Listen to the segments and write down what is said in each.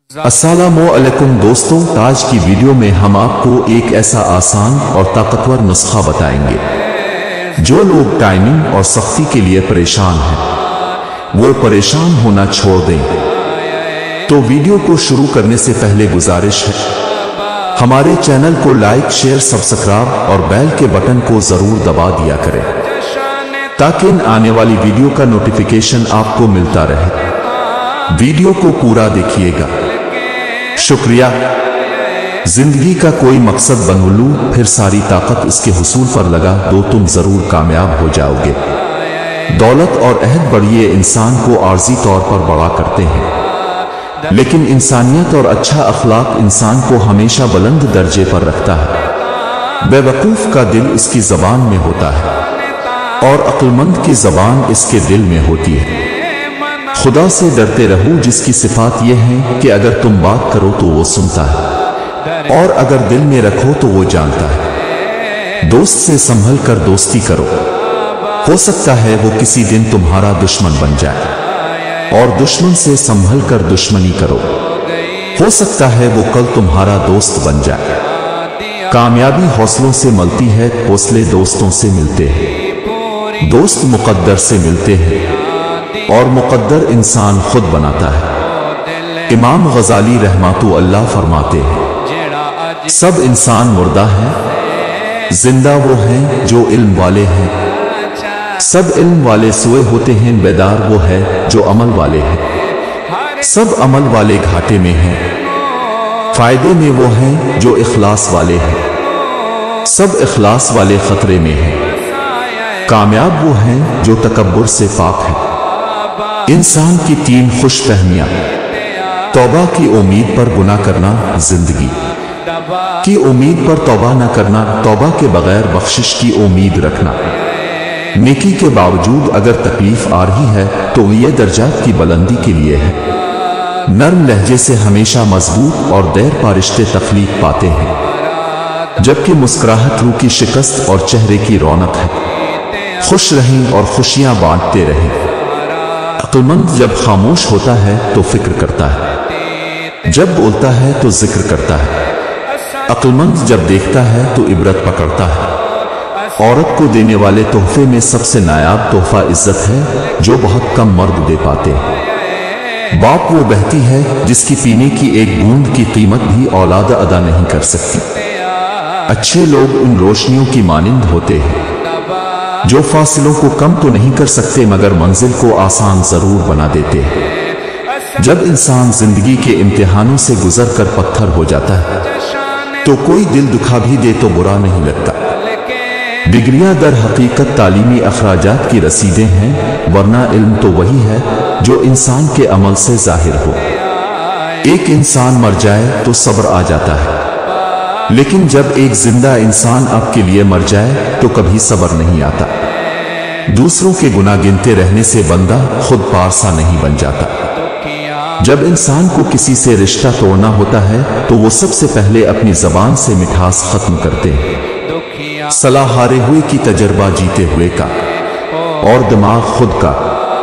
अस्सलामुअलैकुम दोस्तों, आज की वीडियो में हम आपको एक ऐसा आसान और ताकतवर नुस्खा बताएंगे। जो लोग टाइमिंग और सख्ती के लिए परेशान हैं वो परेशान होना छोड़ दें। तो वीडियो को शुरू करने से पहले गुजारिश है, हमारे चैनल को लाइक, शेयर, सब्सक्राइब और बेल के बटन को जरूर दबा दिया करें ताकि आने वाली वीडियो का नोटिफिकेशन आपको मिलता रहे। वीडियो को पूरा देखिएगा। शुक्रिया। जिंदगी का कोई मकसद बन लूं, फिर सारी ताकत इसके हुसूल पर लगा दो, तुम जरूर कामयाब हो जाओगे। दौलत और अहद बढ़िए इंसान को आर्जी तौर पर बड़ा करते हैं, लेकिन इंसानियत और अच्छा अखलाक इंसान को हमेशा बुलंद दर्जे पर रखता है। बेवकूफ का दिल इसकी जबान में होता है और अक्लमंद की जबान इसके दिल में होती है। खुदा से डरते रहो, जिसकी सिफात यह है कि अगर तुम बात करो तो वो सुनता है और अगर दिल में रखो तो वो जानता है। दोस्त से संभल कर दोस्ती करो, हो सकता है वो किसी दिन तुम्हारा दुश्मन बन जाए, और दुश्मन से संभल कर दुश्मनी करो, हो सकता है वो कल तुम्हारा दोस्त बन जाए। कामयाबी हौसलों से मिलती है, हौसले दोस्तों से मिलते हैं। दोस्त मुकद्दर से मिलते हैं और मुकद्दर इंसान खुद बनाता है। इमाम गजाली रहमतुल्लाह अल्लाह फरमाते हैं, सब इंसान मुर्दा है, जिंदा वो हैं जो इल्म वाले हैं। सब इल्म वाले सोए होते हैं, बेदार वो है जो अमल वाले हैं। सब अमल वाले घाटे में हैं, फायदे में वो हैं जो इखलास वाले हैं। सब इखलास वाले खतरे में हैं। कामयाब वो हैं जो तकब्बुर से पाक है। इंसान की तीन खुश फहमियां: तौबा की उम्मीद पर गुनाह करना, जिंदगी की उम्मीद पर तौबा न करना, तौबा के बगैर बख्शिश की उम्मीद रखना, नेकी के बावजूद अगर तकलीफ आ रही है तो ये दर्जात की बुलंदी के लिए है। नर्म लहजे से हमेशा मजबूत और देर पा रिश्ते तकलीफ पाते हैं, जबकि मुस्कुराहट रूह की शिकस्त और चेहरे की रौनक है। खुश रहें और खुशियां बांटते रहें। अक्लमंद जब खामोश होता है तो फिक्र करता है, जब बोलता है तो जिक्र करता है। अक्लमंद जब देखता है तो इबरत पकड़ता है। औरत को देने वाले तोहफे में सबसे नायाब तोहफा इज्जत है, जो बहुत कम मर्द दे पाते हैं। बाप वो बहती है जिसकी पीने की एक बूंद की कीमत भी औलाद अदा नहीं कर सकती। अच्छे लोग उन रोशनियों की मानिंद होते हैं जो फासिलों को कम तो नहीं कर सकते मगर मंजिल को आसान जरूर बना देते हैं। जब इंसान जिंदगी के इम्तिहानों से गुजर कर पत्थर हो जाता है तो कोई दिल दुखा भी दे तो बुरा नहीं लगता। डिग्रियां दर हकीकत तालीमी अखराजात की रसीदें हैं, वरना इल्म तो वही है जो इंसान के अमल से जाहिर हो। एक इंसान मर जाए तो सब्र आ जाता है, लेकिन जब एक जिंदा इंसान आपके लिए मर जाए तो कभी सब्र नहीं आता। दूसरों के गुनाह गिनते रहने से बंदा खुद पारसा नहीं बन जाता। जब इंसान को किसी से रिश्ता तोड़ना होता है तो वो सबसे पहले अपनी जबान से मिठास खत्म करते हैं। सलाह हारे हुए की तजर्बा जीते हुए का, और दिमाग खुद का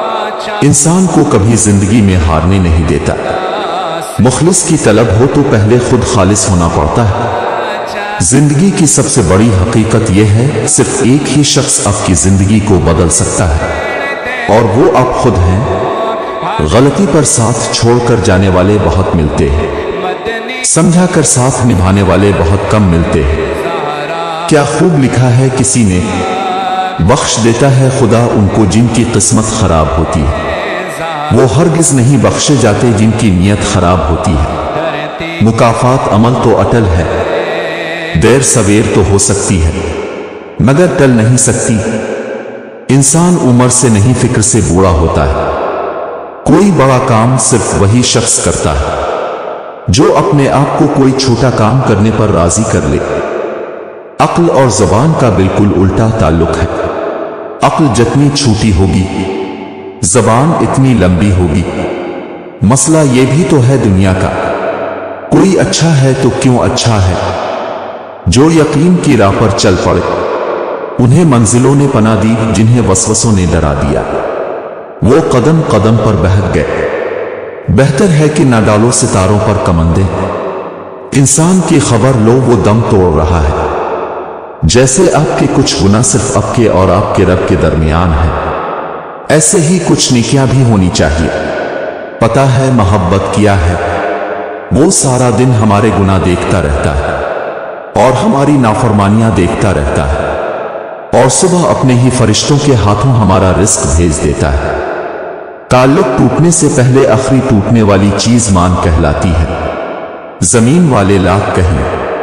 इंसान को कभी जिंदगी में हारने नहीं देता। मुखलिस की तलब हो तो पहले खुद खालिस होना पड़ता है। जिंदगी की सबसे बड़ी हकीकत यह है, सिर्फ एक ही शख्स आपकी जिंदगी को बदल सकता है और वो आप खुद हैं। गलती पर साथ छोड़कर जाने वाले बहुत मिलते हैं, समझा कर साथ निभाने वाले बहुत कम मिलते हैं। क्या खूब लिखा है किसी ने, बख्श देता है खुदा उनको जिनकी किस्मत खराब होती है, वो हरगिज नहीं बख्शे जाते जिनकी नीयत खराब होती है। मुकाफात अमल तो अटल है, देर सवेर तो हो सकती है मगर टल नहीं सकती। इंसान उम्र से नहीं फिक्र से बूढ़ा होता है। कोई बड़ा काम सिर्फ वही शख्स करता है जो अपने आप को कोई छोटा काम करने पर राजी कर ले। अक्ल और जुबान का बिल्कुल उल्टा ताल्लुक है। अक्ल जितनी छोटी होगी, जुबान इतनी लंबी होगी। मसला ये भी तो है दुनिया का, कोई अच्छा है तो क्यों अच्छा है। जो यकीन की राह पर चल पड़े उन्हें मंजिलों ने पना दी, जिन्हें वसवसों ने डरा दिया वो कदम कदम पर बहक गए। بہتر ہے کہ نہ ڈالو ستاروں پر کمندے، انسان کی خبر لو وہ دم توڑ رہا ہے، جیسے آپ کے کچھ گناہ صرف آپ کے اور آپ کے رب کے درمیان ہے، ایسے ہی کچھ نیکیاں بھی ہونی چاہیے۔ پتہ ہے محبت کیا ہے؟ وہ سارا دن ہمارے گناہ دیکھتا رہتا ہے اور ہماری نافرمانیاں دیکھتا رہتا ہے، اور صبح اپنے ہی فرشتوں کے ہاتھوں ہمارا رزق بھیج دیتا ہے۔ تعلق ٹوٹنے سے پہلے آخری ٹوٹنے والی چیز مان کہلاتی ہے۔ زمین والے لاکھ کہیں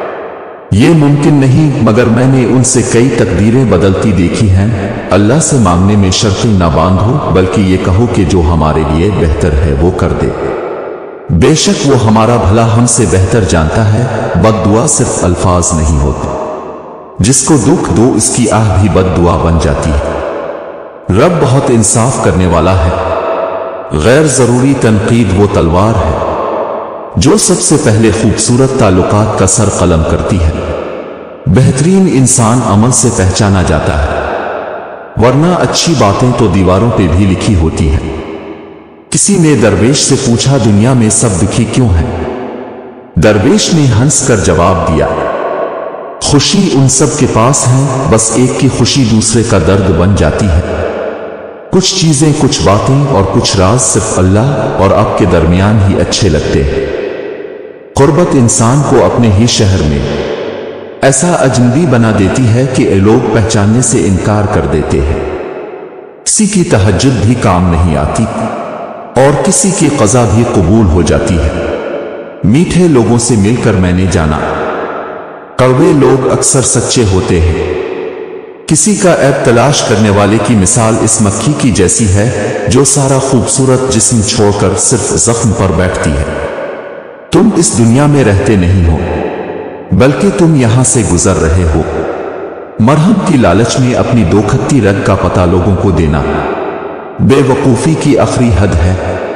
یہ ممکن نہیں، مگر میں نے ان سے کئی تقدیریں بدلتی دیکھی ہیں۔ اللہ سے مانگنے میں شرطیں نہ باندھو، بلکہ یہ کہو کہ جو ہمارے لیے بہتر ہے وہ کر دے، بے شک وہ ہمارا بھلا ہم سے بہتر جانتا ہے۔ بد دعا صرف الفاظ نہیں ہوتے، جس کو دکھ دو اس کی آہ بھی بد دعا بن جاتی ہے۔ رب بہت انصاف کرنے والا ہے۔ غیر ضروری تنقید وہ تلوار ہے جو سب سے پہلے خوبصورت تعلقات کا سر قلم کرتی ہے۔ بہترین انسان عمل سے پہچانا جاتا ہے، ورنہ اچھی باتیں تو دیواروں پہ بھی لکھی ہوتی ہیں۔ کسی نے درویش سے پوچھا دنیا میں سب دکھی کیوں ہیں؟ درویش نے ہنس کر جواب دیا، خوشی ان سب کے پاس ہے، بس ایک کی خوشی دوسرے کا درد بن جاتی ہے۔ کچھ چیزیں، کچھ باتیں اور کچھ راز صرف اللہ اور آپ کے درمیان ہی اچھے لگتے ہیں۔ قربت انسان کو اپنے ہی شہر میں ایسا اجنبی بنا دیتی ہے کہ لوگ پہچاننے سے انکار کر دیتے ہیں۔ کسی کی تہجد بھی کام نہیں آتی اور کسی کی قضا بھی قبول ہو جاتی ہے۔ میٹھے لوگوں سے مل کر میں نے جانا، کڑوے لوگ اکثر سچے ہوتے ہیں۔ کسی کا عیب تلاش کرنے والے کی مثال اس مکھی کی جیسی ہے جو سارا خوبصورت جسم چھوڑ کر صرف زخم پر بیٹھتی ہے۔ تم اس دنیا میں رہتے نہیں ہو، بلکہ تم یہاں سے گزر رہے ہو۔ مرہم کی لالچ میں اپنی دوکھتی رگ کا پتہ لوگوں کو دینا بے وقوفی کی آخری حد ہے۔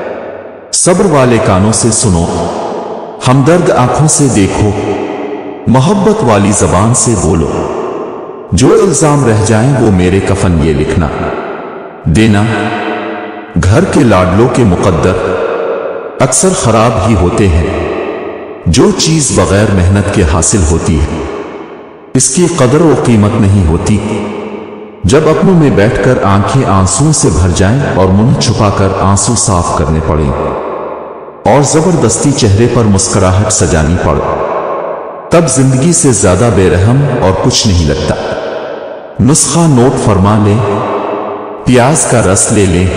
صبر والے کانوں سے سنو، ہمدرد آنکھوں سے دیکھو، محبت والی زبان سے بولو۔ جو الزام رہ جائیں وہ میرے کفن یہ لکھنا دینا۔ گھر کے لاڈلوں کے مقدر اکثر خراب ہی ہوتے ہیں۔ جو چیز بغیر محنت کے حاصل ہوتی ہے اس کی قدر و قیمت نہیں ہوتی۔ جب اپنوں میں بیٹھ کر آنکھیں آنسوں سے بھر جائیں اور منہ چھپا کر آنسو صاف کرنے پڑیں اور زبردستی چہرے پر مسکراہٹ سجانی پڑ، تب زندگی سے زیادہ بے رحم اور کچھ نہیں لگتا۔ نسخہ نوٹ فرما لیں، پیاز کا رس لے لیں،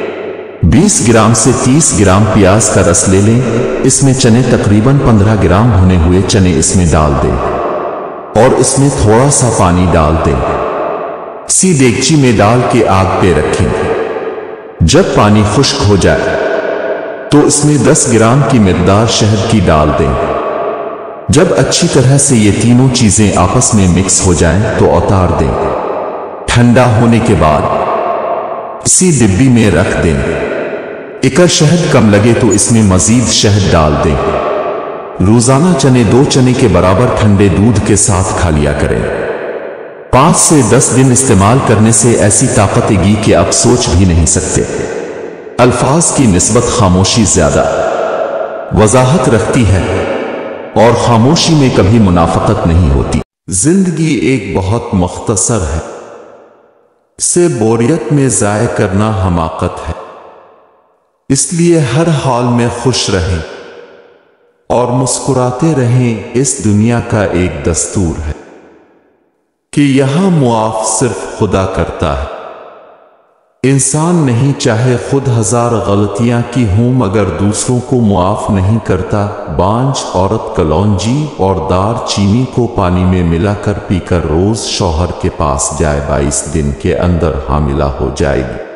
20 گرام سے 30 گرام پیاز کا رس لے لیں، اس میں چنے تقریباً 15 گرام بھنے ہوئے چنے اس میں ڈال دیں اور اس میں تھوڑا سا پانی ڈال دیں۔ اسی دیگچی میں ڈال کے آگ پہ رکھیں۔ جب پانی خشک ہو جائے تو اس میں 10 گرام کی مقدار شہد کی ڈال دیں۔ جب اچھی طرح سے یہ تینوں چیزیں آپس میں مکس ہو جائیں تو اتار دیں۔ ٹھنڈا ہونے کے بعد اسی ڈبی میں رکھ دیں۔ اگر شہد کم لگے تو اس میں مزید شہد ڈال دیں۔ روزانہ چنے 2 چنے کے برابر ٹھنڈے دودھ کے ساتھ کھا لیا کریں۔ 5 سے 10 دن استعمال کرنے سے ایسی طاقت گی کہ آپ سوچ بھی نہیں سکتے۔ الفاظ کی نسبت خاموشی زیادہ وضاحت رکھتی ہے اور خاموشی میں کبھی منافقت نہیں ہوتی۔ زندگی ایک بہت مختصر ہے، اسے بوریت میں ضائع کرنا حماقت ہے۔ اس لیے ہر حال میں خوش رہیں اور مسکراتے رہیں۔ اس دنیا کا ایک دستور ہے کہ یہاں معاف صرف خدا کرتا ہے، انسان نہیں، چاہے خود 1000 غلطیاں کی ہوں مگر دوسروں کو معاف نہیں کرتا۔ بانجھ عورت کلونجی اور دار چینی کو پانی میں ملا کر پی کر روز شوہر کے پاس جائے، 22 دن کے اندر حاملہ ہو جائے گی۔